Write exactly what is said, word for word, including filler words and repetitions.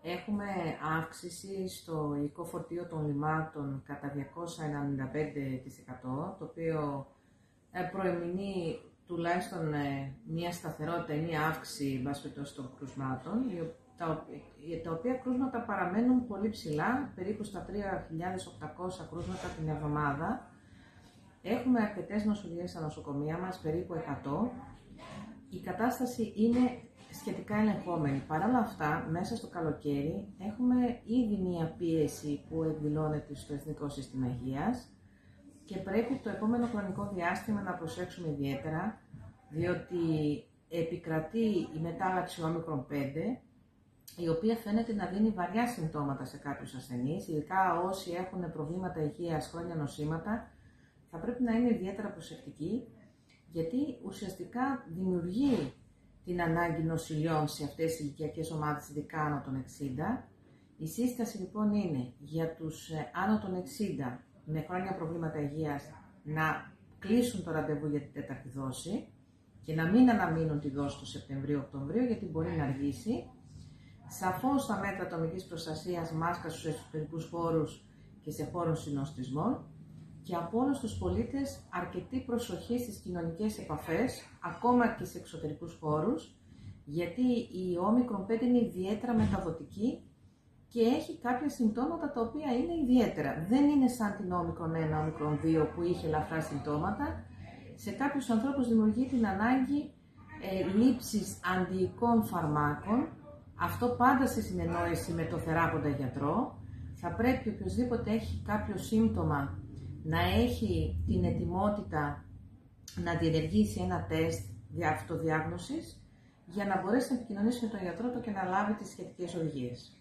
Έχουμε αύξηση στο υλικό φορτίο των λιμάτων κατά διακόσια ενενήντα πέντε τοις εκατό, το οποίο προεμηνεί τουλάχιστον μια σταθερότητα ή μια αύξηση των κρούσματων, τα οποία κρούσματα παραμένουν πολύ ψηλά, περίπου στα τρεις χιλιάδες οκτακόσια κρούσματα την εβδομάδα. Έχουμε αρκετές νοσηλίες στα νοσοκομεία μας, περίπου εκατό. Η κατάσταση είναι σχετικά ελεγχόμενη. Παρ' όλα αυτά, μέσα στο καλοκαίρι έχουμε ήδη μία πίεση που εκδηλώνεται στο Εθνικό Σύστημα Υγείας και πρέπει το επόμενο χρονικό διάστημα να προσέξουμε ιδιαίτερα, διότι επικρατεί η μετάλλαξη όμικρον πέντε, η οποία φαίνεται να δίνει βαριά συμπτώματα σε κάποιους ασθενείς, ειδικά όσοι έχουν προβλήματα υγείας, χρόνια νοσήματα, θα πρέπει να είναι ιδιαίτερα προσεκτικοί, γιατί ουσιαστικά δημιουργεί την ανάγκη νοσηλιών σε αυτές τις ηλικιακές ομάδες, ειδικά άνω των εξήντα. Η σύσταση λοιπόν είναι για τους άνω των εξήντα με χρόνια προβλήματα υγείας να κλείσουν το ραντεβού για την τέταρτη δόση και να μην αναμείνουν τη δόση του Σεπτεμβρίου-Οκτωβρίου, γιατί μπορεί να αργήσει. Σαφώς τα μέτρα ατομικής προστασίας, μάσκα στους εσωτερικούς χώρους και σε χώρους συνοστισμών, και από όλους τους πολίτες αρκετή προσοχή στις κοινωνικές επαφές, ακόμα και σε εξωτερικούς χώρους, γιατί η όμικρον πέντε είναι ιδιαίτερα μεταδοτική και έχει κάποια συμπτώματα τα οποία είναι ιδιαίτερα. Δεν είναι σαν την όμικρον ένα, όμικρον δύο που είχε ελαφρά συμπτώματα. Σε κάποιους ανθρώπους δημιουργεί την ανάγκη ε, λήψης αντιοικών φαρμάκων, αυτό πάντα σε συνεννόηση με το θεράποντα γιατρό. Θα πρέπει οποιοδήποτε έχει κάποιο σύμπτωμα να έχει την ετοιμότητα να διενεργήσει ένα τεστ αυτοδιάγνωσης για να μπορέσει να επικοινωνήσει με τον γιατρό του και να λάβει τις σχετικές οδηγίες.